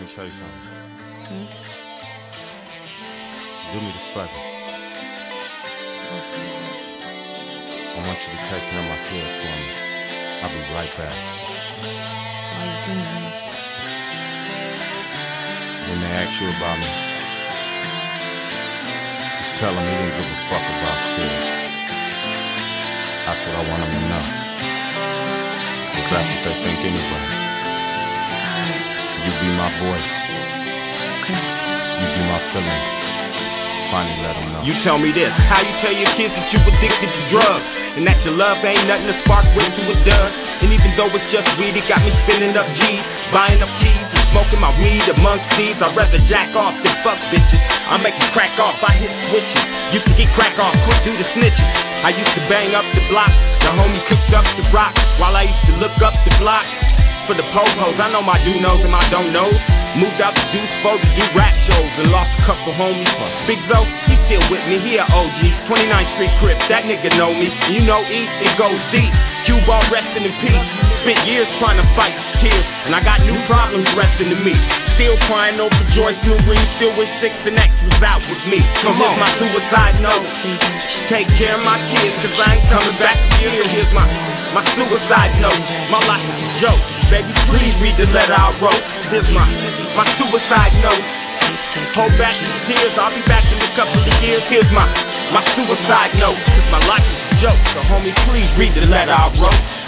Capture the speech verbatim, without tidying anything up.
me tell you something. Hmm? Do me this favor. What favor? I want you to take care of my kids for me. I'll be right back. Why you doing this? When they ask you about me, just tell them you didn't give a fuck about shit. That's what I want them to know. Cause that's what they think anyway. Alright. You be my voice. Okay. You be my feelings. Finally let them know. You tell me this, how you tell your kids that you addicted to drugs, and that your love ain't nothing to spark with to a dud. And even though it's just weed, it got me spinning up G's, buying up keys and smoking my weed amongst thieves. I'd rather jack off than fuck bitches. I make it crack off, I hit switches. Used to get crack off, quick do the snitches. I used to bang up the block, the homie cooked up the rock, while I used to look up the block for the po-pos. I know my do-knows and my don't-knows. Moved out the Deuce four to do rap shows and lost a couple homies. Big Zo, he still with me, he a O G. twenty-ninth Street Crip, that nigga know me. You know E, it goes deep. Cue ball resting in peace. Spent years trying to fight tears, and I got new problems resting in me. Still crying over Joyce Marie. Still wish six and X was out with me. So here's my suicide note. Take care of my kids, cause I ain't coming back here. So here's my My suicide note, my life is a joke. Baby, please read the letter I wrote. Here's my, my suicide note. Hold back the tears, I'll be back in a couple of years. Here's my, my suicide note, cause my life is a joke. So homie, please read the letter I wrote.